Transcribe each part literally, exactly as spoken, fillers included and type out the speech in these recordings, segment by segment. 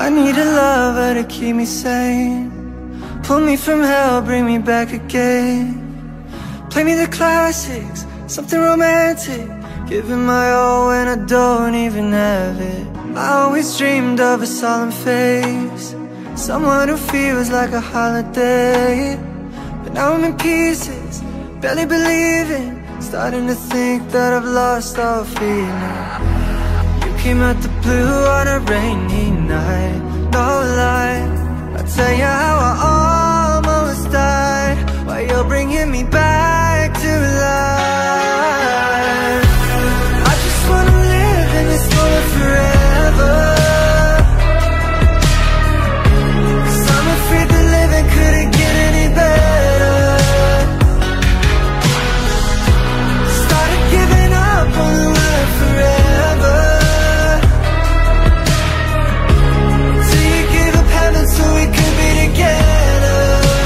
I need a lover to keep me sane, pull me from hell, bring me back again. Play me the classics, something romantic, giving my all when I don't even have it. I always dreamed of a solemn face, someone who feels like a holiday. But now I'm in pieces, barely believing, starting to think that I've lost all feeling. You came out the blue on a rainy night, no lie, I'll tell you how I almost died, while you're bringing me back to life. I just wanna live in this moment forever, 'cause I'm afraid that living couldn't get any better. Started giving up on the word forever, till you gave up heaven so we could be together.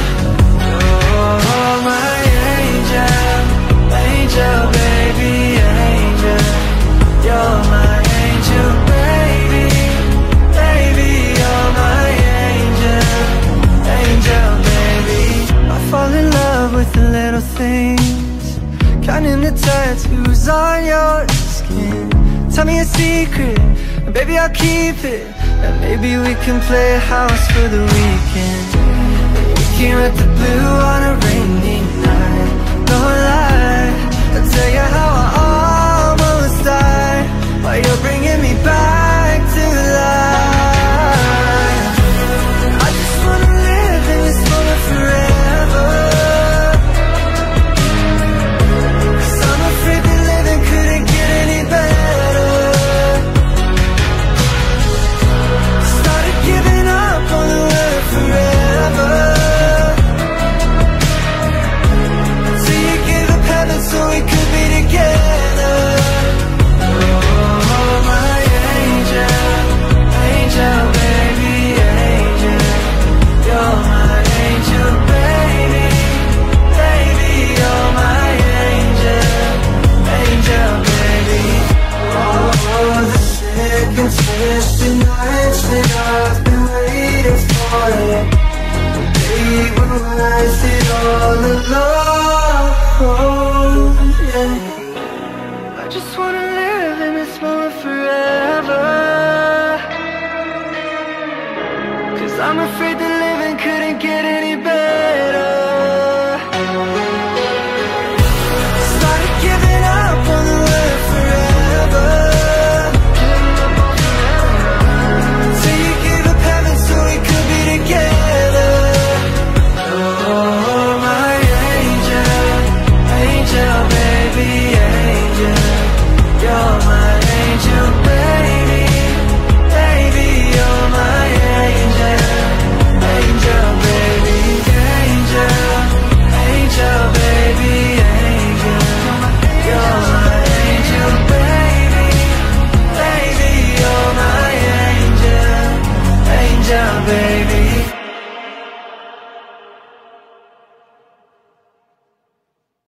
Oh, my angel, angel, baby, angel, you're my angel, baby, baby, you're my angel, angel, baby. I fall in love with the little things, counting the tattoos on your skin. Tell me a secret, and baby I'll keep it, and maybe we can play house for the weekend. We came at the blue on a rainy night, no lie, I'll tell you how I almost died, while you're bringing me back to life. I just wanna live in this moment forever, 'cause I'm afraid that living couldn't get any better. Started giving up on the word forever, till you gave up heaven so we could be together. Oh, my angel, angel, baby, angel, you're my angel, baby, baby, you're my angel, angel, baby. Oh, the sick and twisted nights that I've been waiting for you, they were worth it all alone.